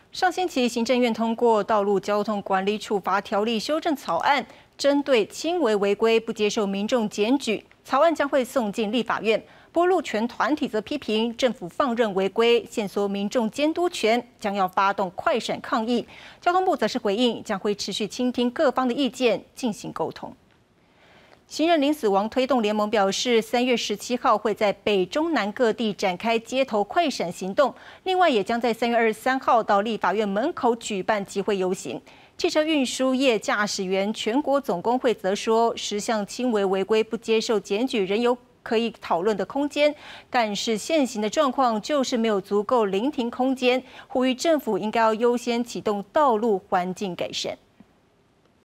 上星期，行政院通过《道路交通管理处罚条例》修正草案，针对轻微违规不接受民众检举，草案将会送进立法院。不过，路权团体则批评政府放任违规，限缩民众监督权，将要发动快审抗议。交通部则是回应，将会持续倾听各方的意见，进行沟通。行人零死亡推动联盟表示，3月17号会在北中南各地展开街头快闪行动，另外也将在3月23号到立法院门口举办集会游行。汽车运输业驾驶员全国总工会则说，10项轻微违规不接受检举仍有可以讨论的空间，但是现行的状况就是没有足够临停空间，呼吁政府应该要优先启动道路环境改善。